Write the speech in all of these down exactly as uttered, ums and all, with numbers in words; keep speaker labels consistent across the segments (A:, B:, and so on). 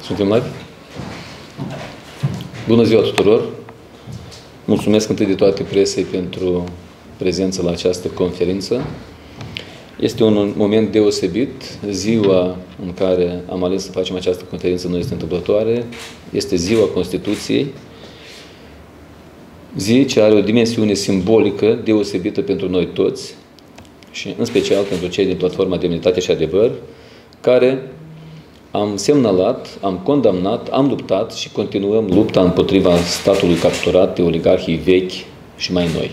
A: Suntem live? Bună ziua tuturor! Mulțumesc întâi de toate presei pentru prezența la această conferință. Este un moment deosebit. Ziua în care am ales să facem această conferință nu este întâmplătoare. Este ziua Constituției. Zi ce are o dimensiune simbolică deosebită pentru noi toți și în special pentru cei din platforma Demnitate și Adevăr, care am semnalat, am condamnat, am luptat și continuăm lupta împotriva statului capturat de oligarhii vechi și mai noi.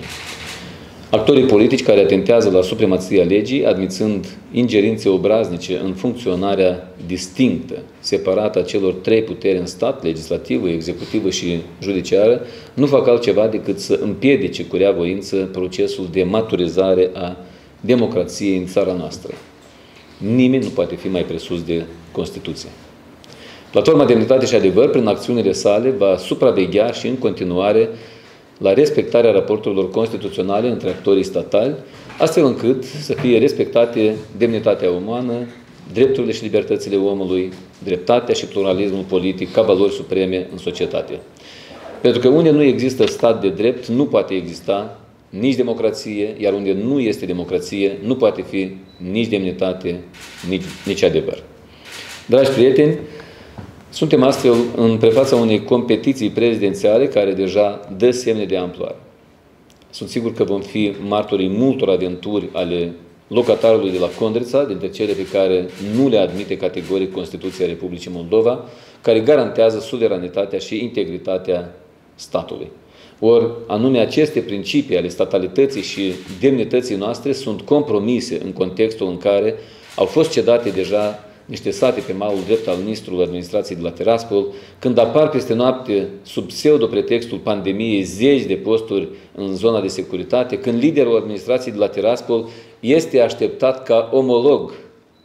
A: Actorii politici care atentează la supremația legii, admițând ingerințe obraznice în funcționarea distinctă, separată a celor trei puteri în stat, legislativă, executivă și judiciară, nu fac altceva decât să împiedice cu rea voință procesul de maturizare a democrației în țara noastră. Nimeni nu poate fi mai presus de Constituție. Platforma Demnitate și Adevăr, prin acțiunile sale, va supraveghea și în continuare la respectarea raporturilor constituționale între actorii statali, astfel încât să fie respectate demnitatea umană, drepturile și libertățile omului, dreptatea și pluralismul politic ca valori supreme în societate. Pentru că unde nu există stat de drept, nu poate exista nici democrație, iar unde nu este democrație, nu poate fi nici demnitate, nici, nici adevăr. Dragi prieteni, suntem astfel în prefața unei competiții prezidențiale care deja dă semne de amploare. Sunt sigur că vom fi martorii multor aventuri ale locatarului de la Condrița, dintre cele pe care nu le admite categoric Constituția Republicii Moldova, care garantează suveranitatea și integritatea statului. Ori, anume aceste principii ale statalității și demnității noastre sunt compromise în contextul în care au fost cedate deja niște sate pe malul drept al ministrului administrației de la Tiraspol, când apar peste noapte, sub pseudo-pretextul pandemiei, zeci de posturi în zona de securitate, când liderul administrației de la Tiraspol este așteptat ca omolog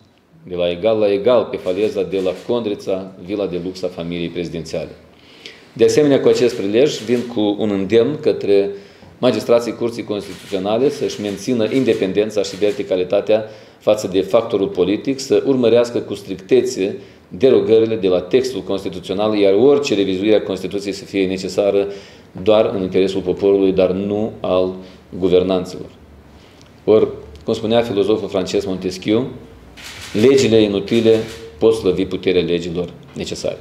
A: de la egal la egal pe faleza de la Condrița, vila de lux a familiei prezidențiale. De asemenea, cu acest prilej, vin cu un îndemn către magistrații Curții Constituționale să-și mențină independența și verticalitatea față de factorul politic, să urmărească cu strictețe derogările de la textul constituțional, iar orice revizuire a Constituției să fie necesară doar în interesul poporului, dar nu al guvernanților. Ori, cum spunea filozoful francez Montesquieu, legile inutile pot slăvi puterea legilor necesare.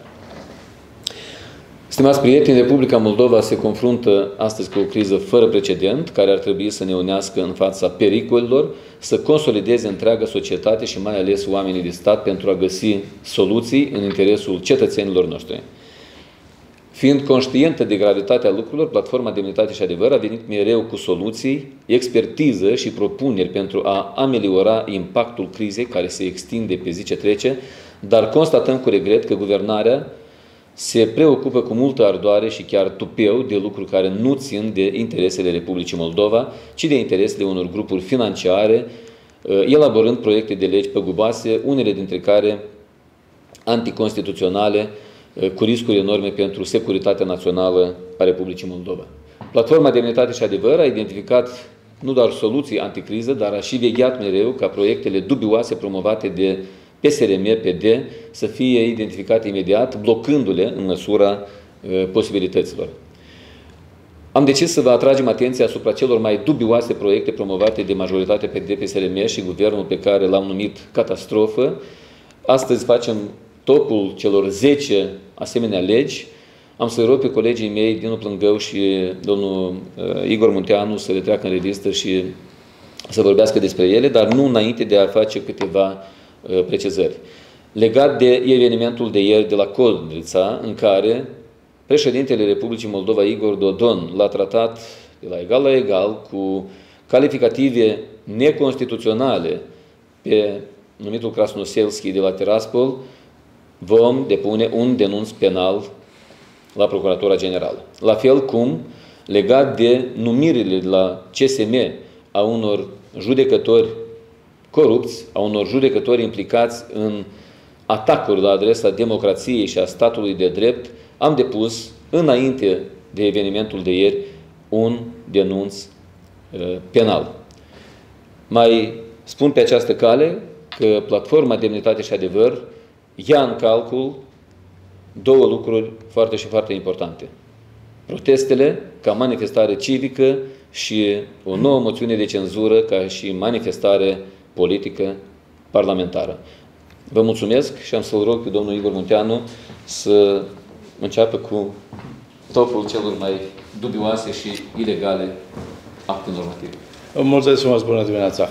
A: Stimați prieteni, Republica Moldova se confruntă astăzi cu o criză fără precedent, care ar trebui să ne unească în fața pericolelor, să consolideze întreaga societate și mai ales oamenii de stat pentru a găsi soluții în interesul cetățenilor noștri. Fiind conștientă de gravitatea lucrurilor, Platforma Demnitate și Adevăr a venit mereu cu soluții, expertiză și propuneri pentru a ameliora impactul crizei care se extinde pe zi ce trece, dar constatăm cu regret că guvernarea se preocupă cu multă ardoare și chiar tupeu de lucruri care nu țin de interesele Republicii Moldova, ci de interesele unor grupuri financiare, elaborând proiecte de legi păguboase, unele dintre care anticonstituționale, cu riscuri enorme pentru securitatea națională a Republicii Moldova. Platforma Demnitate și Adevăr a identificat nu doar soluții anticriză, dar a și vegheat mereu ca proiectele dubioase promovate de P S R M P D să fie identificate imediat, blocându-le în măsura uh, posibilităților. Am decis să vă atragem atenția asupra celor mai dubioase proiecte promovate de majoritatea P D, P S R M și guvernul pe care l-am numit catastrofă. Astăzi facem topul celor zece asemenea legi. Am să rog pe colegii mei, Dinu Plângău și domnul uh, Igor Munteanu, să le treacă în revistă și să vorbească despre ele, dar nu înainte de a face câteva precizări. Legat de evenimentul de ieri de la Condrița, în care președintele Republicii Moldova, Igor Dodon, l-a tratat de la egal la egal cu calificative neconstituționale pe numitul Krasnoselski de la Tiraspol, vom depune un denunț penal la Procuratura Generală. La fel cum, legat de numirile de la C S M a unor judecători corupți, a unor judecători implicați în atacuri la adresa democrației și a statului de drept, am depus, înainte de evenimentul de ieri, un denunț uh, penal. Mai spun pe această cale că Platforma Demnitate și Adevăr ia în calcul două lucruri foarte și foarte importante. Protestele ca manifestare civică și o nouă moțiune de cenzură ca și manifestare politică parlamentară. Vă mulțumesc și am să-l rog pe domnul Igor Munteanu să înceapă cu topul celor mai dubioase și ilegale acte normative.
B: Mulțumesc frumos, bună dimineața!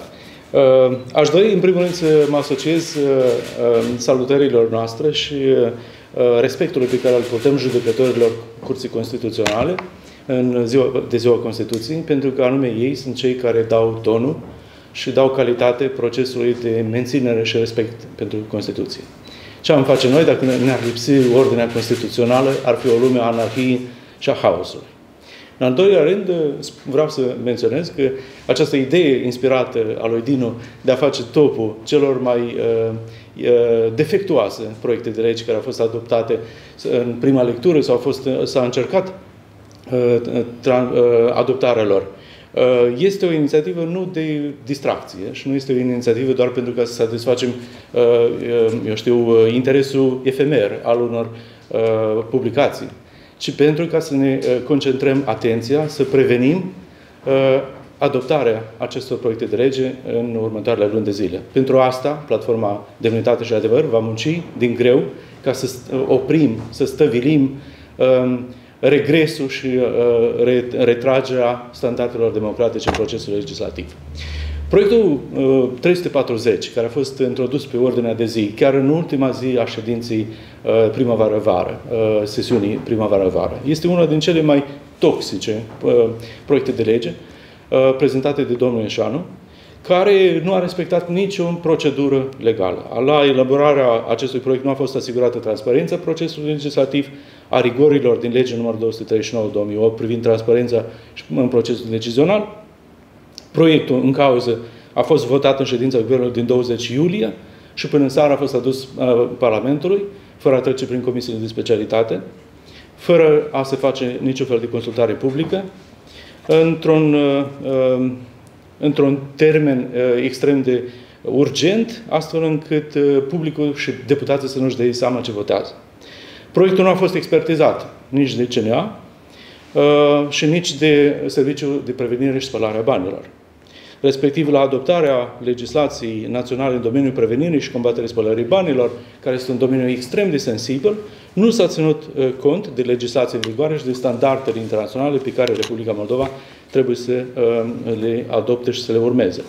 B: Aș dori, în primul rând, să mă asociez salutărilor noastre și respectului pe care îl putem judecătorilor Curții Constituționale în ziua, de ziua Constituției, pentru că anume ei sunt cei care dau tonul și dau calitate procesului de menținere și respect pentru Constituție. Ce am face noi dacă ne-ar lipsi ordinea constituțională, ar fi o lume a anarhiei și a haosului. În al doilea rând, vreau să menționez că această idee inspirată a lui Dinu de a face topul celor mai uh, uh, defectuoase proiecte de lege care au fost adoptate în prima lectură sau s-a încercat uh, uh, adoptarea lor, uh, este o inițiativă nu de distracție și nu este o inițiativă doar pentru ca să satisfacem, uh, eu știu, interesul efemer al unor uh, publicații, ci pentru ca să ne concentrăm atenția, să prevenim uh, adoptarea acestor proiecte de lege în următoarele luni de zile. Pentru asta, Platforma Demnitate și Adevăr va munci din greu ca să oprim, să stăvilim uh, regresul și uh, retragerea standardelor democratice în procesul legislativ. Proiectul uh, trei sute patruzeci, care a fost introdus pe ordinea de zi, chiar în ultima zi a ședinței uh, primăvară-vară, uh, sesiunii primăvară-vară, este una din cele mai toxice uh, proiecte de lege uh, prezentate de domnul Ieșanu, care nu a respectat nicio procedură legală. La elaborarea acestui proiect nu a fost asigurată transparența procesului legislativ, a rigorilor din legea numărul două sute treizeci și nouă două mii opt privind transparența în procesul decizional. Proiectul în cauză a fost votat în ședința Guvernului din douăzeci iulie și până în seară a fost adus uh, Parlamentului, fără a trece prin comisiile de specialitate, fără a se face niciun fel de consultare publică, într-un uh, într-un termen uh, extrem de urgent, astfel încât uh, publicul și deputații să nu-și dea seama ce votează. Proiectul nu a fost expertizat nici de C N A uh, și nici de Serviciul de Prevenire și Spălare a Banilor. Respectiv la adoptarea legislației naționale în domeniul prevenirii și combaterii spălării banilor, care este un domeniu extrem de sensibil, nu s-a ținut uh, cont de legislație în vigoare și de standardele internaționale pe care Republica Moldova trebuie să uh, le adopte și să le urmeze.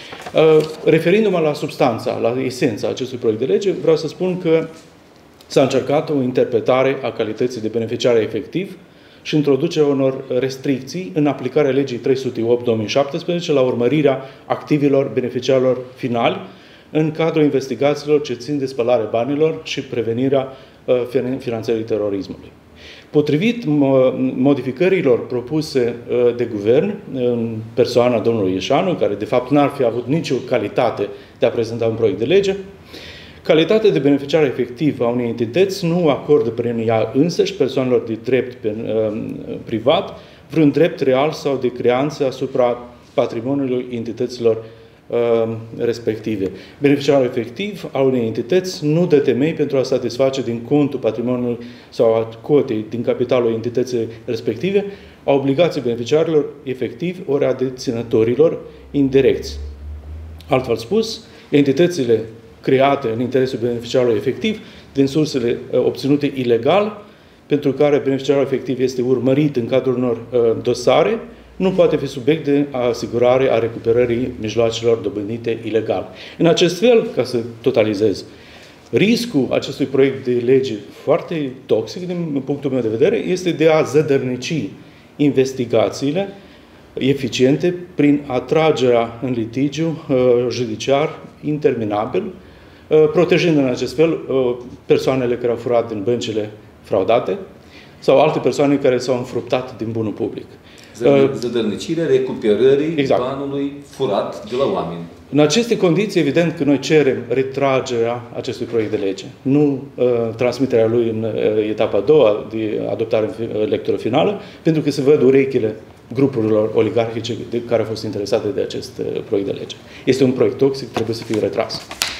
B: Uh, referindu-mă la substanța, la esența acestui proiect de lege, vreau să spun că s-a încercat o interpretare a calității de beneficiar efectiv și introducerea unor restricții în aplicarea legii trei sute opt două mii șaptesprezece la urmărirea activilor beneficiarilor finali în cadrul investigațiilor ce țin de spălare banilor și prevenirea uh, finanțării terorismului. Potrivit modificărilor propuse uh, de guvern în persoana domnului Ieșanu, care de fapt n-ar fi avut nicio calitate de a prezenta un proiect de lege, calitatea de beneficiar efectiv a unei entități nu acordă prin ea însăși persoanelor de drept pe, uh, privat vreun drept real sau de creanță asupra patrimoniului entităților uh, respective. Beneficiarul efectiv al unei entități nu dă temei pentru a satisface din contul patrimoniului sau a cotei din capitalul entității respective a obligației beneficiarilor efectivi ori a deținătorilor indirecți. Altfel spus, entitățile create în interesul beneficiarului efectiv din sursele uh, obținute ilegal, pentru care beneficiarul efectiv este urmărit în cadrul unor uh, dosare, nu poate fi subiect de asigurare a recuperării mijloacelor dobândite ilegal. În acest fel, ca să totalizez, riscul acestui proiect de lege foarte toxic, din punctul meu de vedere, este de a zădărnici investigațiile eficiente prin atragerea în litigiu uh, judiciar interminabil, uh, protejând în acest fel uh, persoanele care au furat din băncile fraudate sau alte persoane care s-au înfruptat din bunul public.
A: Zădărnicirea recuperării
B: exact.
A: banului furat de la oameni.
B: În aceste condiții, evident că noi cerem retragerea acestui proiect de lege, nu uh, transmiterea lui în uh, etapa a doua de adoptare în lectură finală, pentru că se văd urechile grupurilor oligarhice de care au fost interesate de acest uh, proiect de lege. Este un proiect toxic, trebuie să fie retras.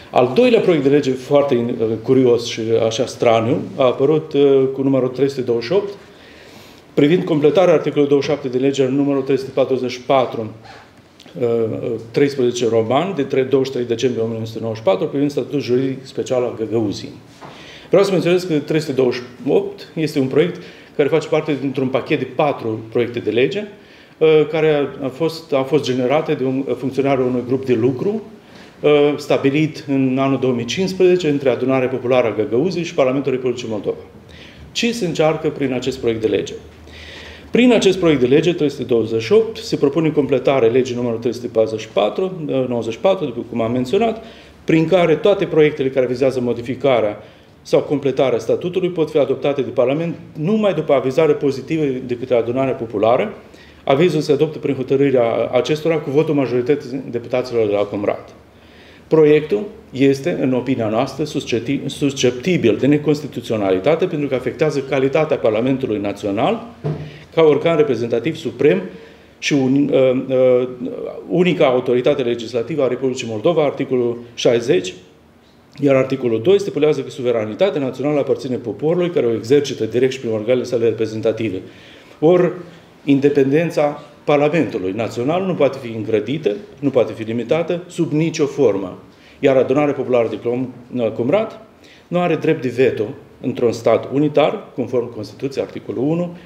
B: Al doilea proiect de lege foarte curios și așa straniu a apărut cu numărul trei sute douăzeci și opt, privind completarea articolului douăzeci și șapte de legea numărul trei sute patruzeci și patru, treisprezece roman, de douăzeci și trei decembrie o mie nouă sute nouăzeci și patru, privind statutul juridic special al Găgăuziei. Vreau să menționez că trei sute douăzeci și opt este un proiect care face parte dintr-un pachet de patru proiecte de lege, care a fost, a fost generate de un funcționar unui grup de lucru stabilit în anul două mii cincisprezece între Adunarea Populară a Găgăuziei și Parlamentul Republicii Moldova. Ce se încearcă prin acest proiect de lege? Prin acest proiect de lege trei sute douăzeci și opt se propune completarea legii numărul trei sute patruzeci și patru, nouăzeci și patru, după cum am menționat, prin care toate proiectele care vizează modificarea sau completarea statutului pot fi adoptate de Parlament numai după avizare pozitivă de către Adunarea Populară. Avizul se adoptă prin hotărârea acestora cu votul majorității deputaților de la Comrat. Proiectul este, în opinia noastră, susceptibil de neconstituționalitate pentru că afectează calitatea Parlamentului Național ca organ reprezentativ suprem și un, uh, uh, unica autoritate legislativă a Republicii Moldova, articolul șaizeci, iar articolul doi stipulează că suveranitatea națională aparține poporului care o exercită direct și prin organele sale reprezentative. Ori, independența Parlamentului Național nu poate fi îngrădită, nu poate fi limitată sub nicio formă. Iar Adunarea Populară de Comrat nu are drept de veto într-un stat unitar, conform Constituției, articolul unu.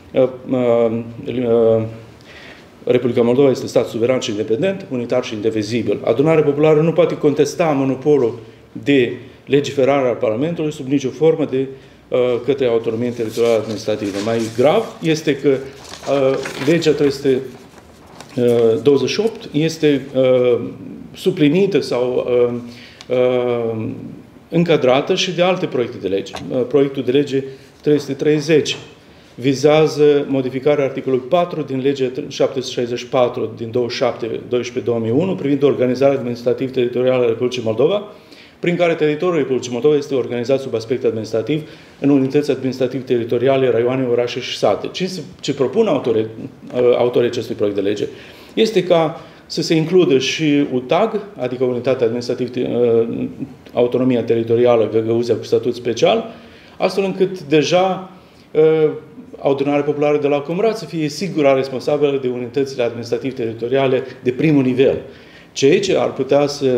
B: Republica Moldova este stat suveran și independent, unitar și indivizibil. Adunarea Populară nu poate contesta monopolul de legiferare al Parlamentului sub nicio formă de către autonomie teritorială administrativă. Mai grav este că uh, legea trei sute douăzeci și opt este uh, suplinită sau uh, uh, încadrată și de alte proiecte de lege. Uh, proiectul de lege trei sute treizeci vizează modificarea articolului patru din legea șapte sute șaizeci și patru din douăzeci și șapte doisprezece două mii unu privind organizarea administrativ-teritorială a Republicii Moldova, prin care teritoriul Republicii Moldova este organizat sub aspect administrativ în unități administrativ-teritoriale, raioane, orașe și sate. Ce, ce propun autorii, autorii acestui proiect de lege este ca să se includă și U T A G, adică Unitatea Administrativ Autonomia Teritorială Găgăuzia cu statut special, astfel încât deja Adunarea Populară de la Comrat să fie sigura responsabilă de unitățile administrativ-teritoriale de primul nivel, ceea ce ar putea să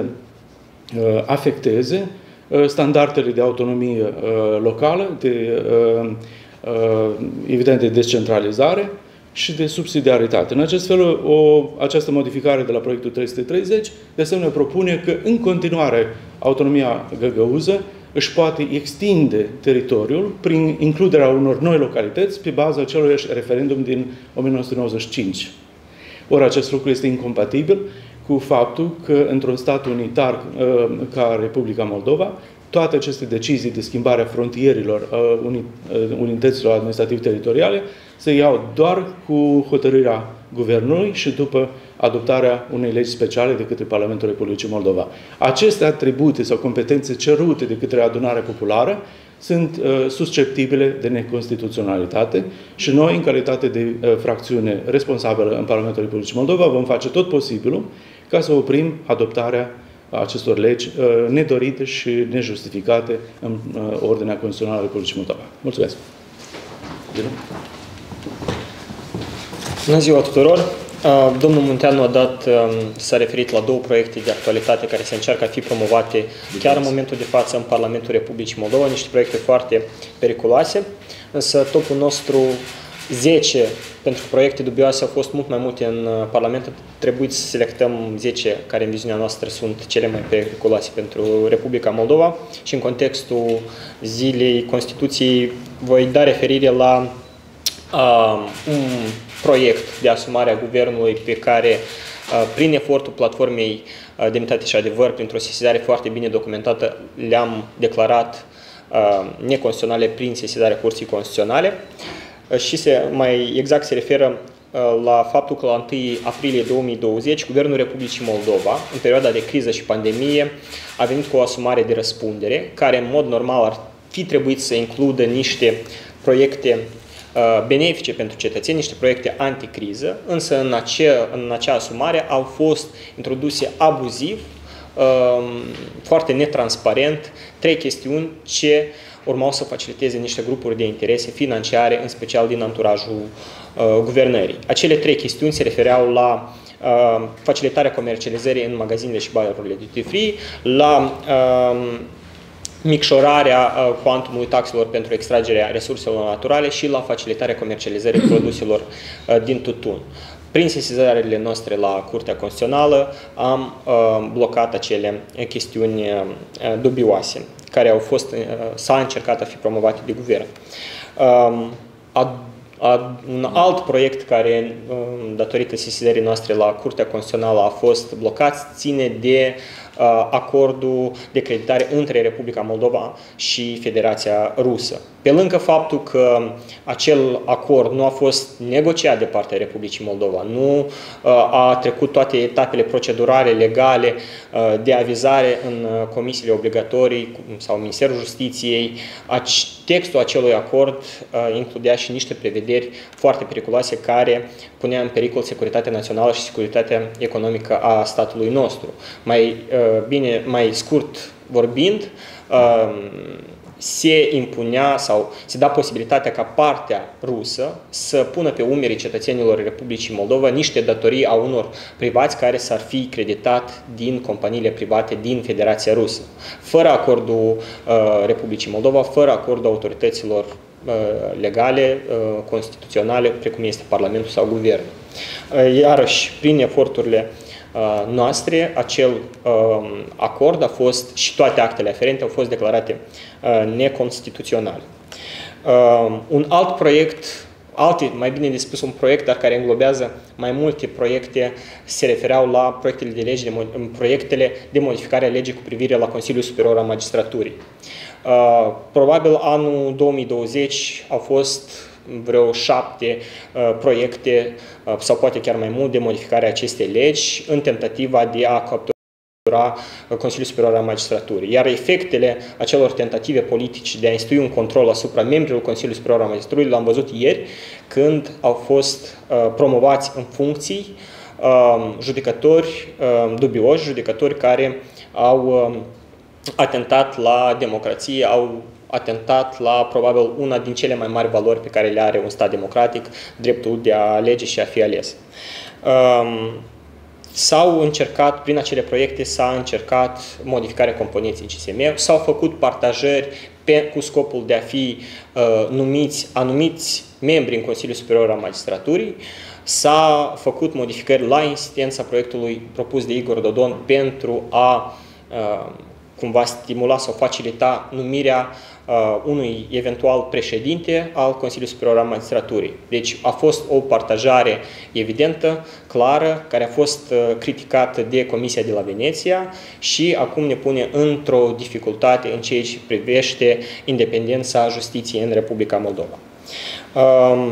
B: afecteze standardele de autonomie locală, de, evident, de descentralizare și de subsidiaritate. În acest fel, o, această modificare de la proiectul trei sute treizeci, de asemenea, propune că, în continuare, autonomia găgăuză își poate extinde teritoriul prin includerea unor noi localități pe baza acelui referendum din o mie nouă sute nouăzeci și cinci. Ori acest lucru este incompatibil cu faptul că într-un stat unitar ca Republica Moldova, toate aceste decizii de schimbare a frontierilor unităților administrativ-teritoriale se iau doar cu hotărârea Guvernului și după adoptarea unei legi speciale de către Parlamentul Republicii Moldova. Aceste atribute sau competențe cerute de către Adunarea Populară sunt uh, susceptibile de neconstituționalitate și noi, în calitate de uh, fracțiune responsabilă în Parlamentul Republicii Moldova, vom face tot posibilul ca să oprim adoptarea acestor legi uh, nedorite și nejustificate în uh, ordinea constituțională a Republicii Moldova. Mulțumesc!
C: Bună ziua tuturor! Domnul Munteanu a dat, s-a referit la două proiecte de actualitate care se încearcă a fi promovate chiar în momentul de față în Parlamentul Republicii Moldova, niște proiecte foarte periculoase, însă topul nostru zece pentru proiecte dubioase au fost mult mai multe în Parlament. Trebuie să selectăm zece care în viziunea noastră sunt cele mai periculoase pentru Republica Moldova și în contextul zilei Constituției voi da referire la uh, un proiect de asumare a Guvernului pe care, uh, prin efortul platformei uh, Demnitate și Adevăr, printr-o sesizare foarte bine documentată, le-am declarat uh, neconstituționale prin sesizarea Curții Constituționale. Și se, mai exact se referă uh, la faptul că la întâi aprilie două mii douăzeci, Guvernul Republicii Moldova, în perioada de criză și pandemie, a venit cu o asumare de răspundere, care în mod normal ar fi trebuit să includă niște proiecte uh, benefice pentru cetățeni, niște proiecte anticriză, însă în acea, în acea asumare au fost introduse abuziv foarte netransparent, trei chestiuni ce urmau să faciliteze niște grupuri de interese financiare, în special din anturajul guvernării. Acele trei chestiuni se refereau la facilitarea comercializării în magazinele și barurile duty free, la micșorarea cuantumului taxelor pentru extragerea resurselor naturale și la facilitarea comercializării produselor din tutun. Prin sesizările noastre la Curtea Constituțională am blocat acele chestiuni dubioase care au fost, s-a încercat a fi promovate de guvern. A, a, un alt proiect care, datorită sesizării noastre la Curtea Constituțională, a fost blocat, ține de acordul de creditare între Republica Moldova și Federația Rusă. Pe lângă faptul că acel acord nu a fost negociat de partea Republicii Moldova, nu a trecut toate etapele procedurale, legale, de avizare în comisiile obligatorii sau Ministerul Justiției, textul acelui acord includea și niște prevederi foarte periculoase care punea în pericol securitatea națională și securitatea economică a statului nostru. Mai bine, mai scurt vorbind, se impunea sau se da posibilitatea ca partea rusă să pună pe umerii cetățenilor Republicii Moldova niște datorii a unor privați care s-ar fi creditat din companiile private din Federația Rusă, fără acordul uh, Republicii Moldova, fără acordul autorităților uh, legale, uh, constituționale, precum este Parlamentul sau Guvernul. Uh, iarăși, prin eforturile noastre, acel uh, acord a fost și toate actele aferente au fost declarate uh, neconstituționale. Uh, un alt proiect, alte, mai bine de spus un proiect, dar care înglobează mai multe proiecte, se refereau la proiectele de lege, de, proiectele de modificare a legii cu privire la Consiliul Superior al Magistraturii. Uh, probabil anul două mii douăzeci au fost vreo șapte uh, proiecte uh, sau poate chiar mai mult de modificare a acestei legi în tentativa de a captura Consiliul Superior al Magistraturii. Iar efectele acelor tentative politice de a institui un control asupra membrilor Consiliului Superior al Magistraturii l-am văzut ieri când au fost uh, promovați în funcții uh, judecători uh, dubioși, judecători care au uh, atentat la democrație, au atentat la probabil una din cele mai mari valori pe care le are un stat democratic, dreptul de a alege și a fi ales. Um, S-au încercat, prin acele proiecte s-a încercat modificarea componenței C S M, s-au făcut partajări pe, cu scopul de a fi uh, numiți anumiți membri în Consiliul Superior al Magistraturii, s-a făcut modificări la insistența proiectului propus de Igor Dodon pentru a uh, cumva stimula sau facilita numirea uh, unui eventual președinte al Consiliului Superior al Magistraturii. Deci a fost o partajare evidentă, clară, care a fost uh, criticată de Comisia de la Veneția și acum ne pune într-o dificultate în ceea ce privește independența justiției în Republica Moldova. Uh,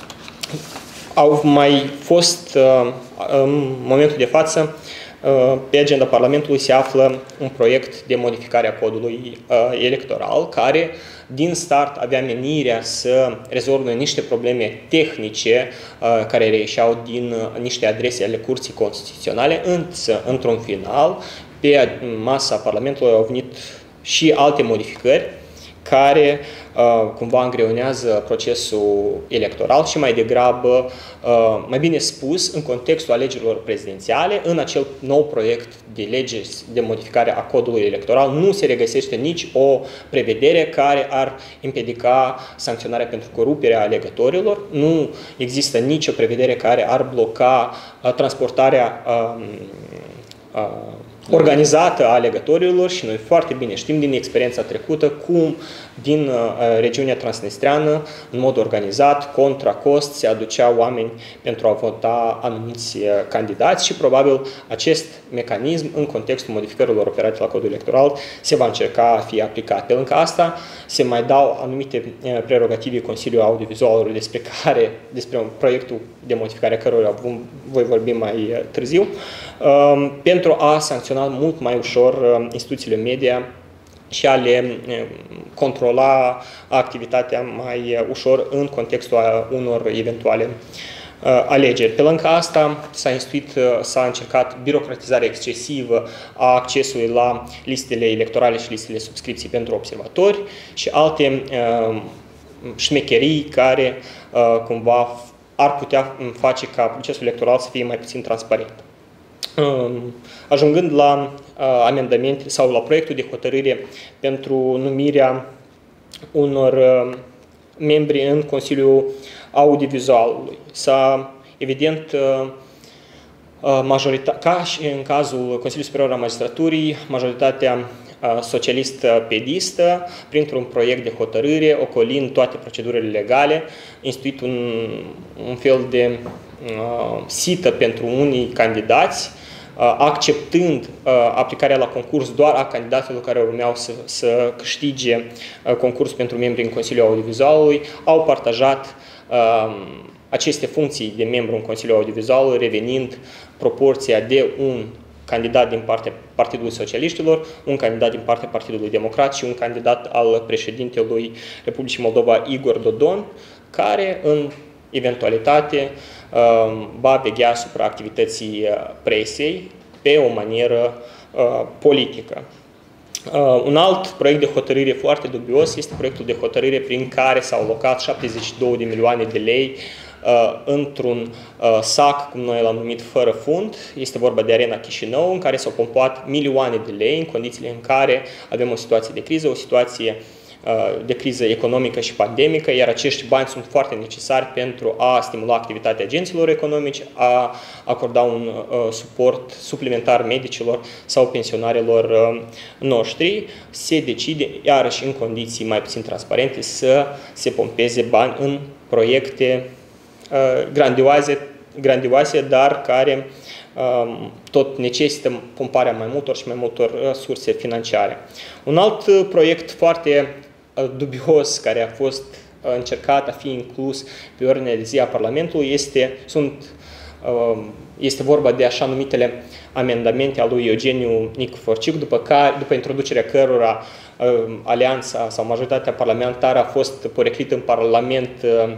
C: au mai fost, uh, în momentul de față, pe agenda Parlamentului se află un proiect de modificare a codului uh, electoral, care din start avea menirea să rezolve niște probleme tehnice uh, care reieșeau din uh, niște adrese ale Curții Constituționale, însă, într-un final, pe masa Parlamentului au venit și alte modificări care uh, cumva îngreunează procesul electoral și mai degrabă, uh, mai bine spus, în contextul alegerilor prezidențiale, în acel nou proiect de lege de modificare a codului electoral nu se regăsește nici o prevedere care ar împiedica sancționarea pentru coruperea alegătorilor, nu există nicio prevedere care ar bloca uh, transportarea uh, uh, organizată a alegătorilor și noi foarte bine știm din experiența trecută cum din uh, regiunea transnistreană, în mod organizat, contra cost, se aduceau oameni pentru a vota anumiți uh, candidați și probabil acest mecanism, în contextul modificărilor operate la codul electoral, se va încerca a fi aplicat. Pe lângă asta, se mai dau anumite uh, prerogative Consiliului Audiovizualului despre care, despre un proiectul de modificare a căruia voi vorbi mai uh, târziu, uh, pentru a sancționa mult mai ușor uh, instituțiile media și a le controla activitatea mai ușor în contextul unor eventuale alegeri. Pe lângă asta s-a instituit, s-a încercat birocratizarea excesivă a accesului la listele electorale și listele subscripții pentru observatori și alte uh, șmecherii care uh, cumva ar putea face ca procesul electoral să fie mai puțin transparent. Uh, ajungând la uh, amendamente sau la proiectul de hotărâre pentru numirea unor uh, membri în Consiliul Audiovizualului. S-a, evident, ca și în cazul Consiliului Superior al Magistraturii, majoritatea socialist-pedistă, printr-un proiect de hotărâre, ocolind toate procedurile legale, instituit un, un fel de uh, sită pentru unii candidați, uh, acceptând uh, aplicarea la concurs doar a candidaților care urmeau să, să câștige uh, concurs pentru membri în Consiliul Audiovizualului, au partajat aceste funcții de membru în Consiliul Audiovizual, revenind proporția de un candidat din partea Partidului Socialiștilor, un candidat din partea Partidului Democrat și un candidat al președintelui Republicii Moldova, Igor Dodon, care, în eventualitate, va veghea asupra activității presei pe o manieră politică. Uh, un alt proiect de hotărâre foarte dubios este proiectul de hotărâre prin care s-au alocat șaptezeci și două de milioane de lei uh, într-un uh, sac, cum noi l-am numit, fără fund. Este vorba de Arena Chișinău, în care s-au pompat milioane de lei în condițiile în care avem o situație de criză, o situație de criză economică și pandemică, iar acești bani sunt foarte necesari pentru a stimula activitatea agenților economici, a acorda un uh, suport suplimentar medicilor sau pensionarilor uh, noștri. Se decide, iarăși în condiții mai puțin transparente, să se pompeze bani în proiecte uh, grandioase, grandioase, dar care uh, tot necesită pomparea mai multor și mai multor uh, surse financiare. Un alt uh, proiect foarte dubios care a fost încercat a fi inclus pe ordinea de zi a Parlamentului este, sunt, este vorba de așa numitele amendamente al lui Eugeniu Nicuforciuc, după, care, după introducerea cărora alianța sau majoritatea parlamentară a fost poreclită în Parlament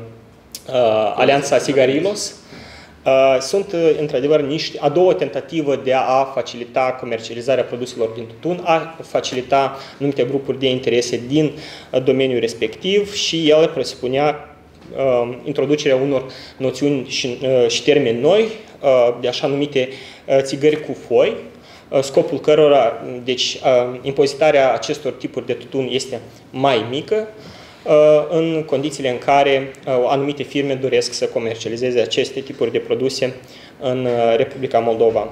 C: Alianța Sigarilos. Sunt, într-adevăr, niște, a doua tentativă de a facilita comercializarea produselor din tutun, a facilita anumite grupuri de interese din domeniul respectiv și el presupunea uh, introducerea unor noțiuni și, uh, și termeni noi, uh, de așa numite uh, țigări cu foi, uh, scopul cărora, deci, uh, impozitarea acestor tipuri de tutun este mai mică, în condițiile în care anumite firme doresc să comercializeze aceste tipuri de produse în Republica Moldova.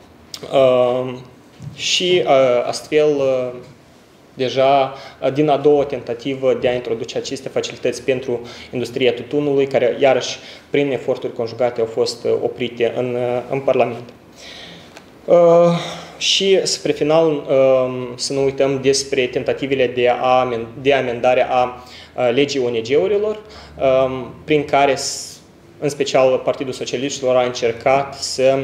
C: Și astfel, deja din a doua tentativă de a introduce aceste facilități pentru industria tutunului, care iarăși prin eforturi conjugate au fost oprite în, în Parlament. Și spre final să nu uităm despre tentativele de, a, de amendare a legii O N G-urilor, prin care, în special, Partidul Socialiștilor a încercat să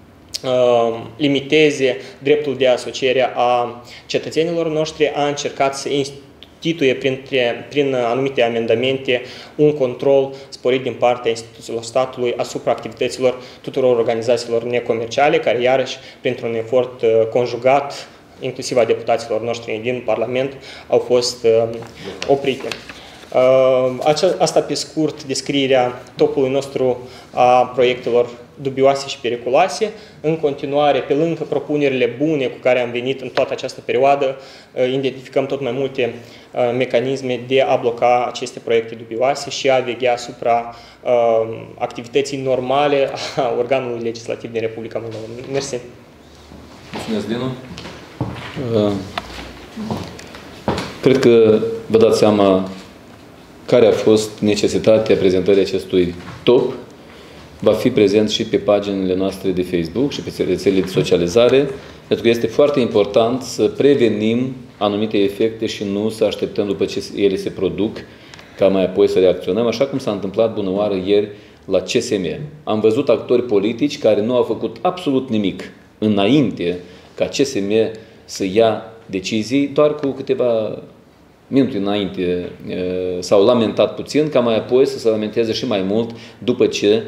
C: limiteze dreptul de asociere a cetățenilor noștri, a încercat să instituie prin, prin anumite amendamente un control sporit din partea instituțiilor statului asupra activităților tuturor organizațiilor necomerciale, care iarăși, printr-un efort conjugat, inclusiv a deputaților noștri din Parlament, au fost oprite. Asta, pe scurt, descrierea topului nostru a proiectelor dubioase și periculoase. În continuare, pe lângă propunerile bune cu care am venit în toată această perioadă, identificăm tot mai multe mecanisme de a bloca aceste proiecte dubioase și a veghea asupra activității normale a organului legislativ din Republica Moldova. Mersi.
A: Mulțumesc, Dinu. Cred că vă dați seama care a fost necesitatea prezentării acestui top. Va fi prezent și pe paginile noastre de Facebook și pe rețelele de socializare, pentru că este foarte important să prevenim anumite efecte și nu să așteptăm după ce ele se produc, ca mai apoi să reacționăm, așa cum s-a întâmplat bună oară ieri la C S M. Am văzut actori politici care nu au făcut absolut nimic înainte ca C S M să ia decizii, doar cu câteva minute înainte s-au lamentat puțin, ca mai apoi să se lamenteze și mai mult după ce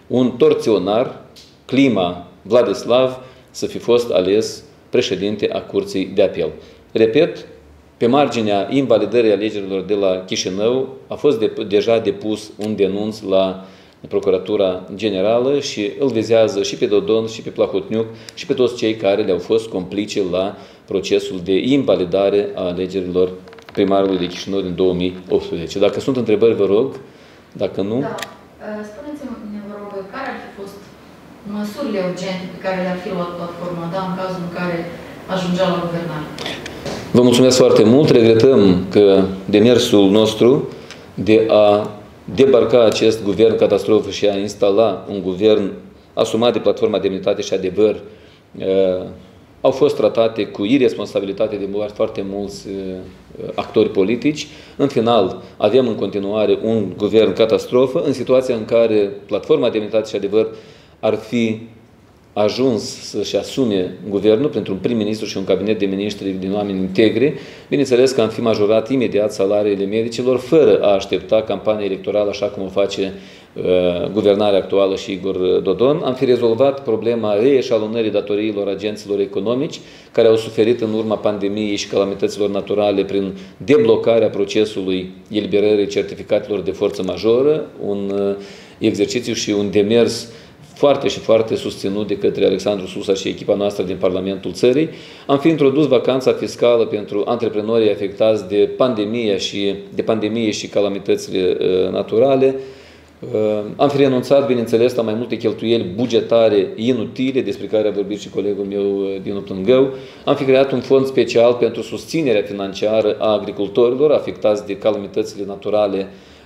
A: un torționar, Clima Vladislav, să fi fost ales președinte a Curții de Apel. Repet, pe marginea invalidării alegerilor de la Chișinău a fost de, deja depus un denunț la Procuratura Generală și îl vizează și pe Dodon, și pe Plahotniuc, și pe toți cei care le-au fost complice la procesul de invalidare a alegerilor primarului de Chișinău din două mii optsprezece. Dacă sunt întrebări, vă rog. Dacă nu...
D: Da. Spuneți-mi, vă rog, care ar fi fost măsurile urgente pe care le-ar fi luat platforma, da, în cazul în care ajungea la guvernare?
A: Vă mulțumesc foarte mult. Regretăm că demersul nostru de a debarca acest guvern catastrofă și a instala un guvern asumat de Platforma Demnitate și Adevăr uh, au fost tratate cu irresponsabilitate de foarte mulți uh, actori politici. În final, avem în continuare un guvern catastrofă în situația în care Platforma Demnitate și Adevăr ar fi ajuns să-și asume guvernul printr-un prim-ministru și un cabinet de miniștri din oameni integri. Bineînțeles că am fi majorat imediat salariile medicilor fără a aștepta campania electorală așa cum o face uh, guvernarea actuală și Igor Dodon. Am fi rezolvat problema reeșalonării datoriilor agenților economici care au suferit în urma pandemiei și calamităților naturale prin deblocarea procesului eliberării certificatelor de forță majoră, un uh, exercițiu și un demers foarte și foarte susținut de către Alexandru Susa și echipa noastră din Parlamentul țării. Am fi introdus vacanța fiscală pentru antreprenorii afectați de pandemie și, de pandemie și calamitățile uh, naturale. Uh, am fi renunțat, bineînțeles, la mai multe cheltuieli bugetare inutile, despre care a vorbit și colegul meu Dinu Plângău. Am fi creat un fond special pentru susținerea financiară a agricultorilor afectați de calamitățile naturale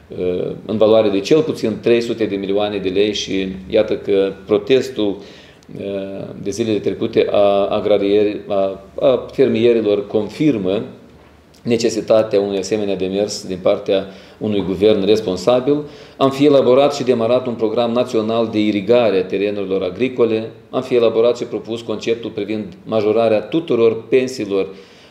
A: în valoare de cel puțin trei sute de milioane de lei și iată că protestul de zilele trecute a, agrarieri, a, a fermierilor confirmă necesitatea unui asemenea demers din partea unui guvern responsabil. Am fi elaborat și demarat un program național de irigare a terenurilor agricole. Am fi elaborat și propus conceptul privind majorarea tuturor pensiilor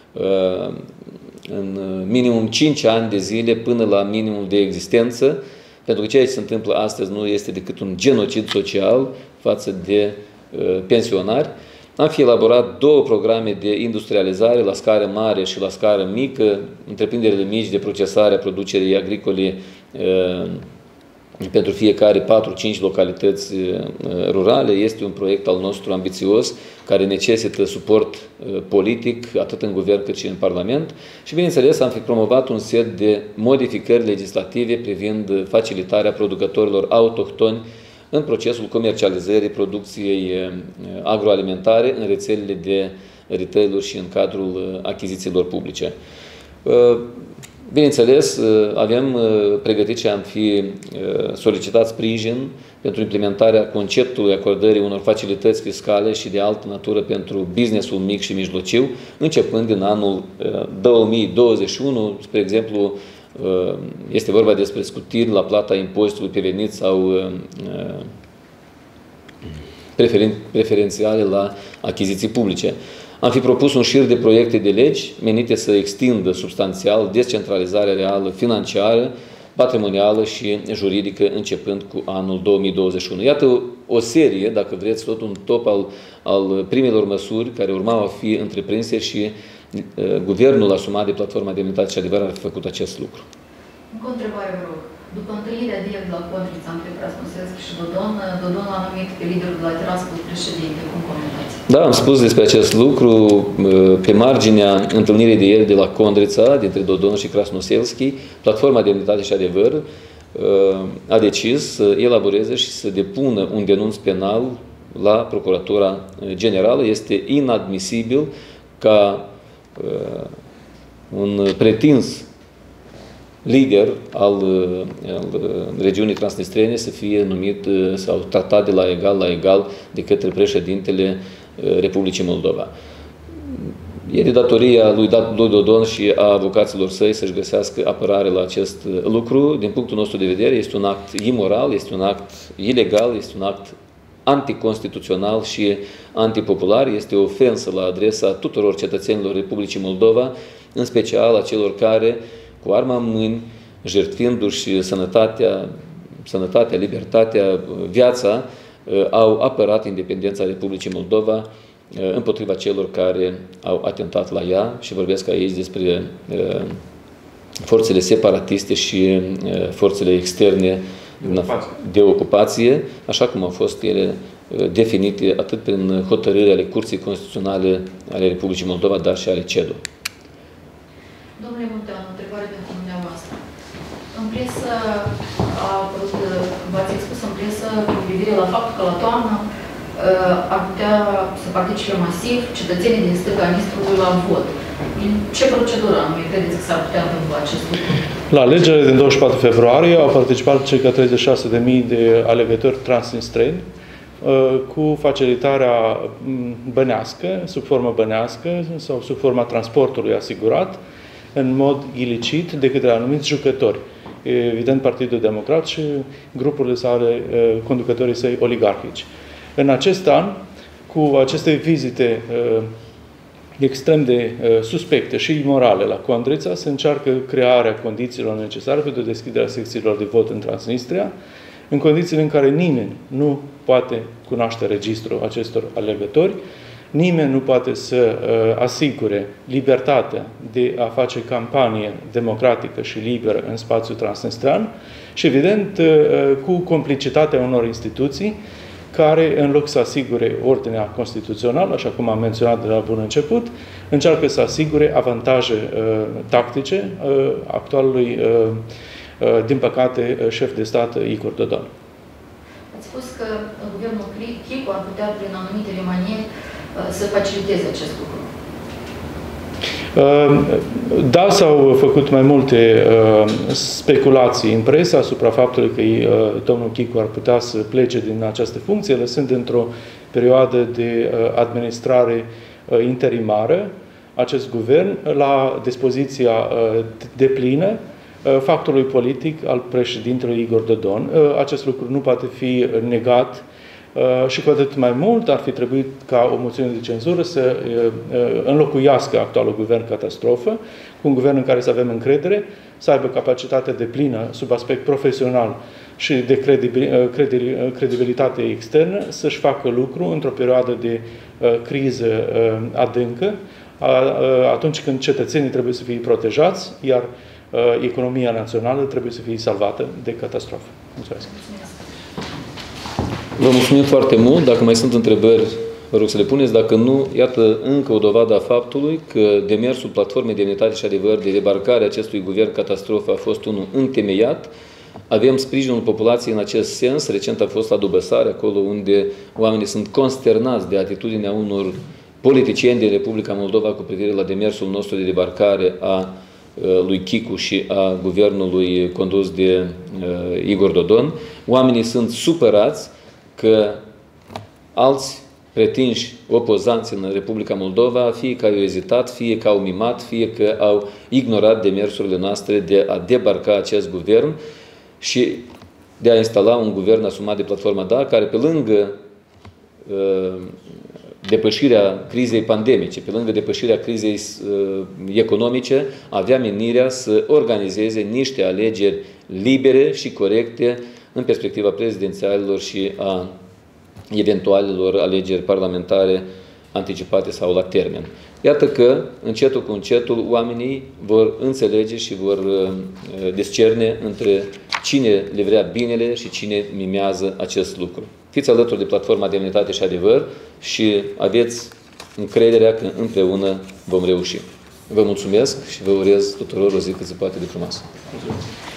A: în minimum cinci ani de zile până la minimul de existență, pentru că ceea ce se întâmplă astăzi nu este decât un genocid social față de uh, pensionari. Am fi elaborat două programe de industrializare la scară mare și la scară mică, întreprinderile mici de procesare a producerii agricole uh, pentru fiecare patru-cinci localități rurale. Este un proiect al nostru ambițios, care necesită suport politic, atât în guvern cât și în Parlament. Și, bineînțeles, am fi promovat un set de modificări legislative privind facilitarea producătorilor autohtoni în procesul comercializării producției agroalimentare în rețelele de retail-uri și în cadrul achizițiilor publice. Bineînțeles, avem pregătit și am fi solicitat sprijin pentru implementarea conceptului acordării unor facilități fiscale și de altă natură pentru businessul mic și mijlociu, începând din anul două mii douăzeci și unu, spre exemplu, este vorba despre scutiri la plata impozitului pe venit sau preferen preferențiale la achiziții publice. Am fi propus un șir de proiecte de legi menite să extindă substanțial descentralizarea reală financiară, patrimonială și juridică începând cu anul două mii douăzeci și unu. Iată o serie, dacă vreți, tot un top al, al primelor măsuri care urmau a fi întreprinse și uh, guvernul asumat de Platforma Demnitate și Adevăr ar fi făcut acest lucru.
D: Încă o întrebare, vă rog. După întâlnirea de ieri de la Codrița între Krasnoselski și Dodon, Dodon a numit pe liderul de la Tiraspol președinte. Cum comentați? Da, am spus despre acest lucru pe marginea întâlnirii de ieri de la Condrița, dintre Dodon și Krasnoselski. Platforma Demnitate și Adevăr a decis să elaboreze și să depună un denunț penal la Procuratura Generală. Este inadmisibil ca un pretins lider al, al regiunii transnistrene să fie numit sau tratat de la egal la egal de către președintele Republicii Moldova. E de datoria lui Dodon și a avocaților săi să-și găsească apărare la acest lucru. Din punctul nostru de vedere, este un act imoral, este un act ilegal, este un act anticonstituțional și antipopular, este o ofensă la adresa tuturor cetățenilor Republicii Moldova, în special a celor care, cu arma în mâini, jertfindu-și sănătatea,
A: sănătatea, libertatea, viața, au apărat independența Republicii Moldova împotriva celor care au atentat la ea și vorbesc aici despre forțele separatiste și forțele externe de ocupație, așa cum au fost ele definite atât prin hotărâri ale Curții Constituționale ale Republicii Moldova, dar și ale C E D O.
E: Domnule Munteanu, întrebare pentru dumneavoastră. În presă a apărut, v-ați expus în presă cu privire la faptul că la toamnă ar putea să participe masiv cetățenii din stânga Nistrului la vot. În ce procedură anume credeți că s-ar putea întâmpla acest lucru?
B: La alegerile din douăzeci și patru februarie au participat circa treizeci și șase de mii de alegători transnistreni cu facilitarea bănească, sub formă bănească sau sub forma transportului asigurat, în mod ilicit de către anumiți jucători. Evident, Partidul Democrat și grupurile sale, conducătorii săi oligarhici. În acest an, cu aceste vizite extrem de suspecte și imorale la Condrița, se încearcă crearea condițiilor necesare pentru deschiderea secțiilor de vot în Transnistria, în condițiile în care nimeni nu poate cunoaște registrul acestor alegători, nimeni nu poate să uh, asigure libertatea de a face campanie democratică și liberă în spațiul transnistrean și, evident, uh, cu complicitatea unor instituții care, în loc să asigure ordinea constituțională, așa cum am menționat de la bun început, încearcă să asigure avantaje uh, tactice uh, actualului, uh, uh, din păcate, șef de stat Igor Dodon.
E: Ați spus că guvernul Chicu ar putea, prin anumite maniere, să faciliteze acest lucru.
B: Da, s-au făcut mai multe speculații în presă asupra faptului că domnul Chicu ar putea să plece din această funcție, lăsând într-o perioadă de administrare interimară acest guvern la dispoziția deplină factului politic al președintelui Igor Dodon. Acest lucru nu poate fi negat și cu atât mai mult ar fi trebuit ca o moțiune de cenzură să înlocuiască actualul guvern catastrofă cu un guvern în care să avem încredere, să aibă capacitate deplină sub aspect profesional și de credibilitate externă, să-și facă lucru într-o perioadă de criză adâncă, atunci când cetățenii trebuie să fie protejați, iar economia națională trebuie să fie salvată de catastrofă. Mulțumesc!
A: Vă mulțumim foarte mult. Dacă mai sunt întrebări, vă rog să le puneți. Dacă nu, iată încă o dovadă a faptului că demersul Platformei Demnitate și Adevăr de debarcare a acestui guvern catastrofă a fost unul întemeiat. Avem sprijinul populației în acest sens. Recent a fost la Dubăsare, acolo unde oamenii sunt consternați de atitudinea unor politicieni din Republica Moldova cu privire la demersul nostru de debarcare a lui Chicu și a guvernului condus de uh, Igor Dodon. Oamenii sunt supărați că alți pretinși opozanți în Republica Moldova, fie că au ezitat, fie că au mimat, fie că au ignorat demersurile noastre de a debarca acest guvern și de a instala un guvern asumat de Platforma Da, care pe lângă uh, depășirea crizei pandemice, pe lângă depășirea crizei uh, economice, avea menirea să organizeze niște alegeri libere și corecte în perspectiva prezidențialilor și a eventualelor alegeri parlamentare anticipate sau la termen. Iată că, încetul cu încetul, oamenii vor înțelege și vor uh, discerne între cine le vrea binele și cine mimează acest lucru. Fiți alături de Platforma Demnitate și Adevăr și aveți încrederea că împreună vom reuși. Vă mulțumesc și vă urez tuturor o zi cât se poate de frumoasă. Mulțumesc.